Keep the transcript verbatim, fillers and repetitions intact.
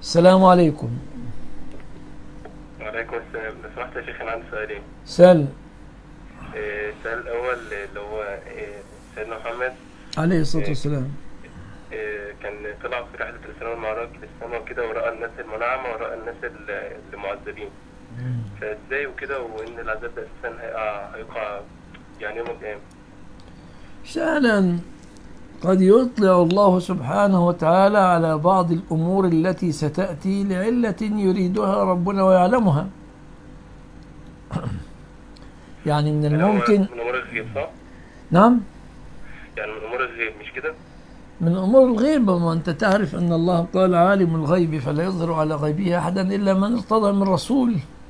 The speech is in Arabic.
السلام عليكم. وعليكم السلام. لو سمحت يا شيخ، أنا عندي سؤالين. سل إيه، السؤال الأول اللي هو إيه، سيدنا محمد عليه الصلاة إيه، والسلام. إيه، كان طلع في رحلة الإسراء والمعراج للسماء وكده، ورأى الناس المنعمة ورأى الناس ال- المعذبين. فإزاي وكده، وإن العذاب ده أساسا هيقع هيقع يعني يوم القيامة. شأنا قد يطلع الله سبحانه وتعالى على بعض الأمور التي ستأتي لعلة يريدها ربنا ويعلمها. يعني من يعني هو الممكن. من أمور الغيب صح؟ نعم. يعني من أمور الغيب مش كده؟ من أمور الغيب، وما أنت تعرف أن الله قال عالم الغيب فلا يظهر على غيبه أحدا إلا من ارتضى من رسول.